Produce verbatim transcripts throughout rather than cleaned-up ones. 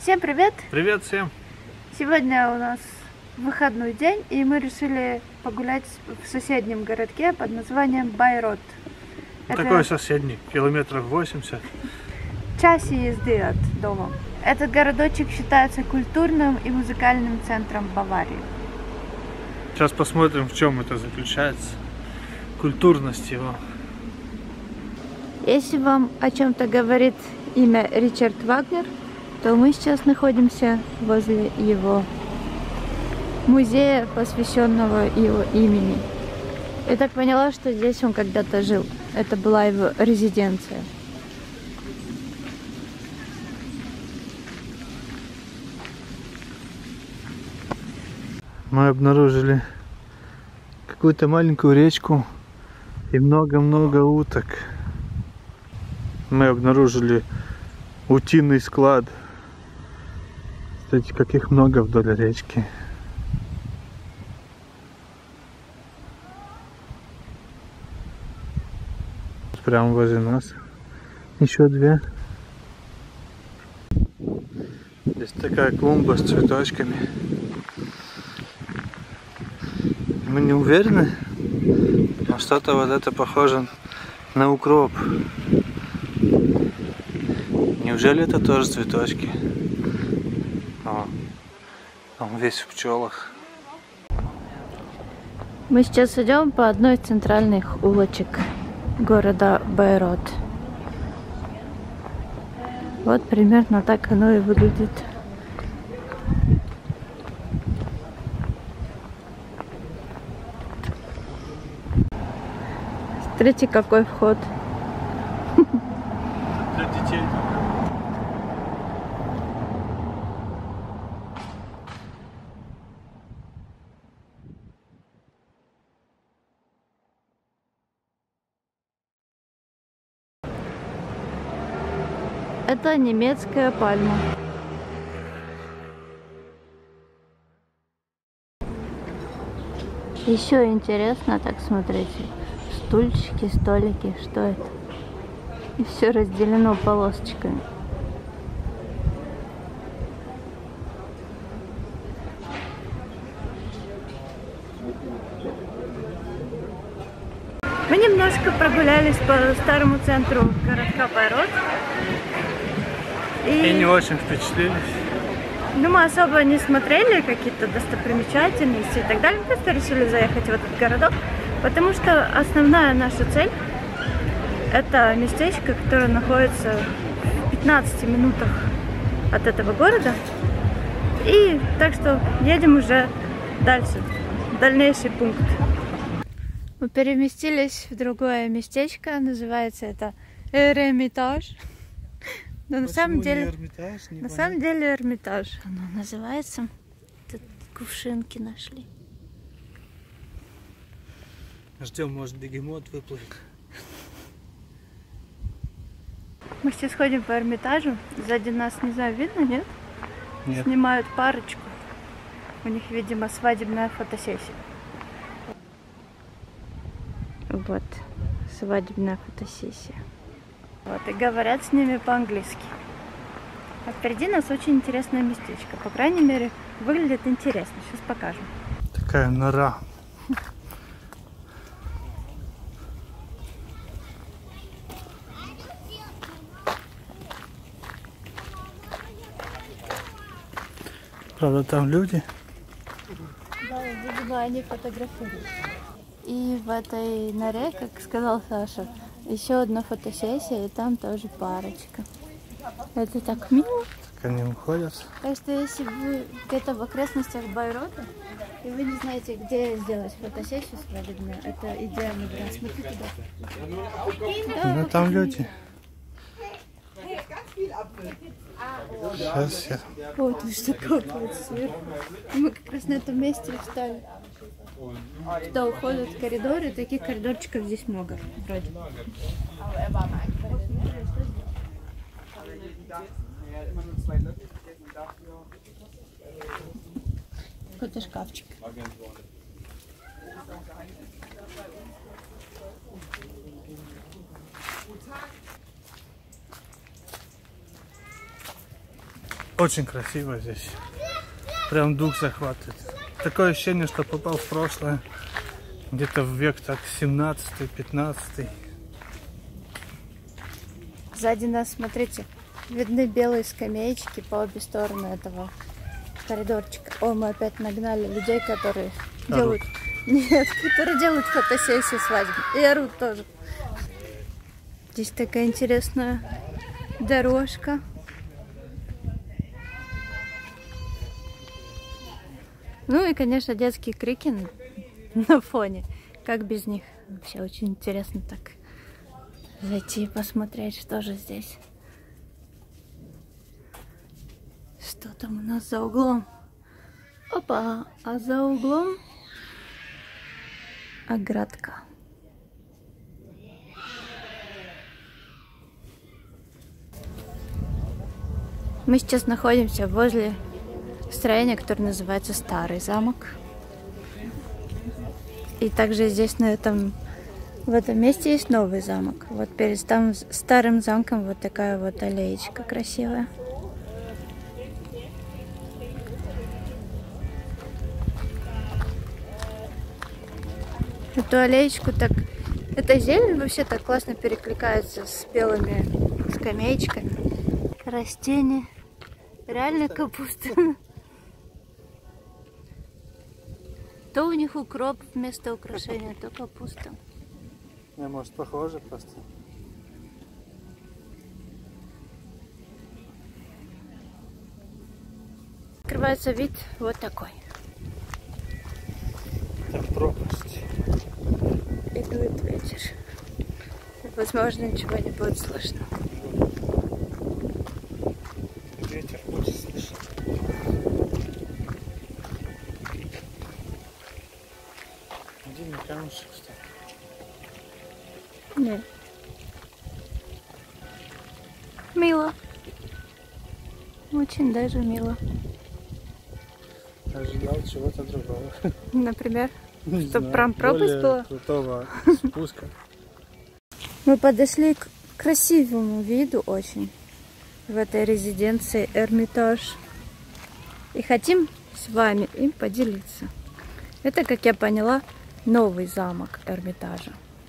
Всем привет! Привет всем! Сегодня у нас выходной день, и мы решили погулять в соседнем городке под названием Байрот. Это... Какой соседний? Километров восемьдесят? Часе езды от дома. Этот городочек считается культурным и музыкальным центром Баварии. Сейчас посмотрим, в чем это заключается. Культурность его. Если вам о чем-то говорит имя Ричард Вагнер, то мы сейчас находимся возле его музея, посвященного его имени. Я так поняла, что здесь он когда-то жил. Это была его резиденция. Мы обнаружили какую-то маленькую речку и много-много уток. Мы обнаружили утиный склад. Кстати, как их много вдоль речки. Прямо возле нас еще две. Здесь такая клумба с цветочками. Мы не уверены, но что-то вот это похоже на укроп. Неужели это тоже цветочки? О, он весь в пчелах. Мы сейчас идем по одной из центральных улочек города Байрот. Вот примерно так оно и выглядит. Смотрите, какой вход. Для детей. Это немецкая пальма. Еще интересно, так смотрите, стульчики, столики, что это? И все разделено полосочками. Мы немножко прогулялись по старому центру городка Байрот. И... и не очень впечатлились. Ну, мы особо не смотрели какие-то достопримечательности и так далее. Мы просто решили заехать в этот городок, потому что основная наша цель — это местечко, которое находится в пятнадцати минутах от этого города. И так что едем уже дальше, в дальнейший пункт. Мы переместились в другое местечко, называется это Эрмитаж. Но на самом деле, Эрмитаж, на самом деле Эрмитаж оно называется. Тут кувшинки нашли. Ждем, может, бегемот выплывет. Мы сейчас ходим по Эрмитажу. Сзади нас, не знаю, видно, нет? Нет. Снимают парочку. У них, видимо, свадебная фотосессия. Вот, свадебная фотосессия. Вот, и говорят с ними по-английски. А впереди нас очень интересное местечко. По крайней мере, выглядит интересно. Сейчас покажем. Такая нора. Правда, там люди? Да, видимо, они фотографируют. И в этой норе, как сказал Саша, еще одна фотосессия, и там тоже парочка. Это так мило. Так они уходят. Так что если вы где-то в окрестностях Байрота, и вы не знаете, где сделать фотосессию свадебную, это идеальный вариант. Смотри туда. Да, ну там люди. Сейчас я... Вот, что капает сверху. Мы как раз на этом месте встали. Туда уходят коридоры, таких коридорчиков здесь много, вроде. Какой-то шкафчик. Очень красиво здесь. Прям дух захватывает. Такое ощущение, что попал в прошлое. Где-то в век так семнадцатый-пятнадцатый. Сзади нас, смотрите, видны белые скамеечки по обе стороны этого коридорчика. О, мы опять нагнали людей, которые орут. делают... Нет, которые делают фотосессии свадебные. И орут тоже. Здесь такая интересная дорожка. Ну и, конечно, детские крики на фоне. Как без них? Вообще очень интересно так зайти и посмотреть, что же здесь. Что там у нас за углом? Опа! А за углом оградка. Мы сейчас находимся возле строения, которое называется Старый замок. И также здесь, на этом, в этом месте, есть новый замок. Вот перед там старым замком вот такая вот аллеечка красивая. Эту аллеечку так... Эта зелень вообще так классно перекликается с белыми скамеечками. Растения. Реально капуста. То у них укроп вместо украшения, то капуста. Не, может, похоже просто. Открывается вид вот такой. Так, пропасть. И дует ветер. Возможно, ничего не будет слышно. Ветер будет слышно. Один камушек, что ли? Нет. Мило. Очень даже мило. Ожидал чего-то другого. Например, Не чтобы знаю, прям пропасть более была. крутого спуска. Мы подошли к красивому виду очень в этой резиденции Эрмитаж. И хотим с вами им поделиться. Это, как я поняла, новый замок Эрмитажа.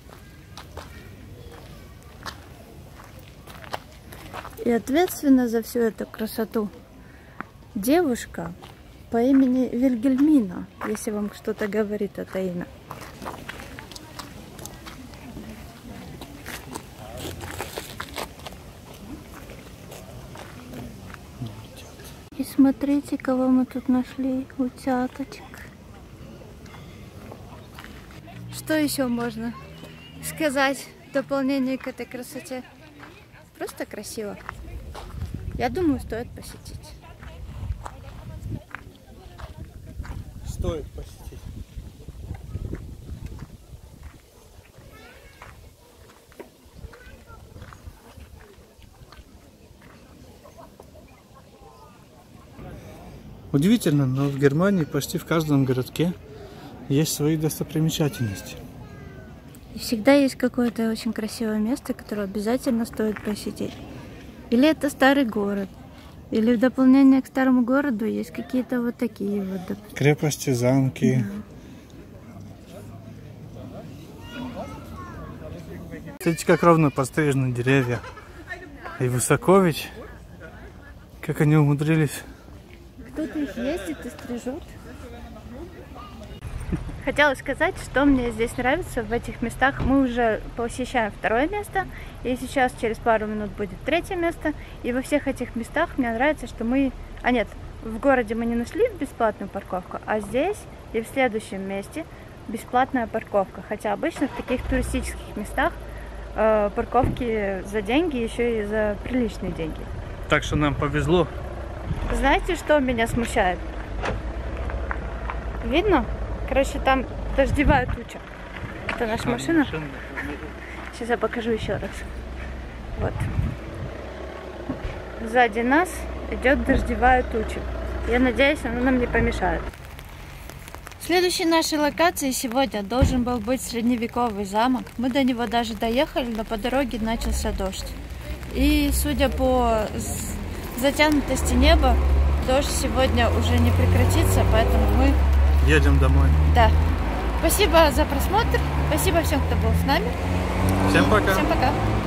И ответственна за всю эту красоту девушка по имени Вильгельмина, если вам что-то говорит это имя. И смотрите, кого мы тут нашли, утяточек. Что еще можно сказать в дополнение к этой красоте? Просто красиво. Я думаю, стоит посетить. Стоит посетить. Удивительно, но в Германии почти в каждом городке есть свои достопримечательности. И всегда есть какое-то очень красивое место, которое обязательно стоит посетить. Или это старый город, или в дополнение к старому городу есть какие-то вот такие вот... Крепости, замки. Да. Смотрите, как ровно пострижены деревья. И высоко ведь, как они умудрились. Кто-то их ездит и стрижет. Хотела сказать, что мне здесь нравится в этих местах. Мы уже посещаем второе место, и сейчас через пару минут будет третье место. И во всех этих местах мне нравится, что мы... А нет, в городе мы не нашли бесплатную парковку, а здесь и в следующем месте бесплатная парковка. Хотя обычно в таких туристических местах э, парковки за деньги, еще и за приличные деньги. Так что нам повезло. Знаете, что меня смущает? Видно? Короче, там дождевая туча. Это наша машина. машина. Сейчас я покажу еще раз. Вот. Сзади нас идет дождевая туча. Я надеюсь, она нам не помешает. Следующей нашей локацией сегодня должен был быть средневековый замок. Мы до него даже доехали, но по дороге начался дождь. И судя по затянутости неба. Дождь сегодня уже не прекратится, поэтому мы едем домой. Да. Спасибо за просмотр. Спасибо всем, кто был с нами. Всем пока. Всем пока.